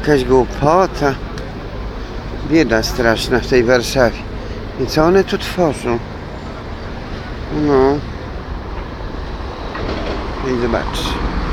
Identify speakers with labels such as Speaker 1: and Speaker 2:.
Speaker 1: Jakaś głupota. Bieda straszna w tej Warszawie. I co one tu tworzą? No. I zobacz.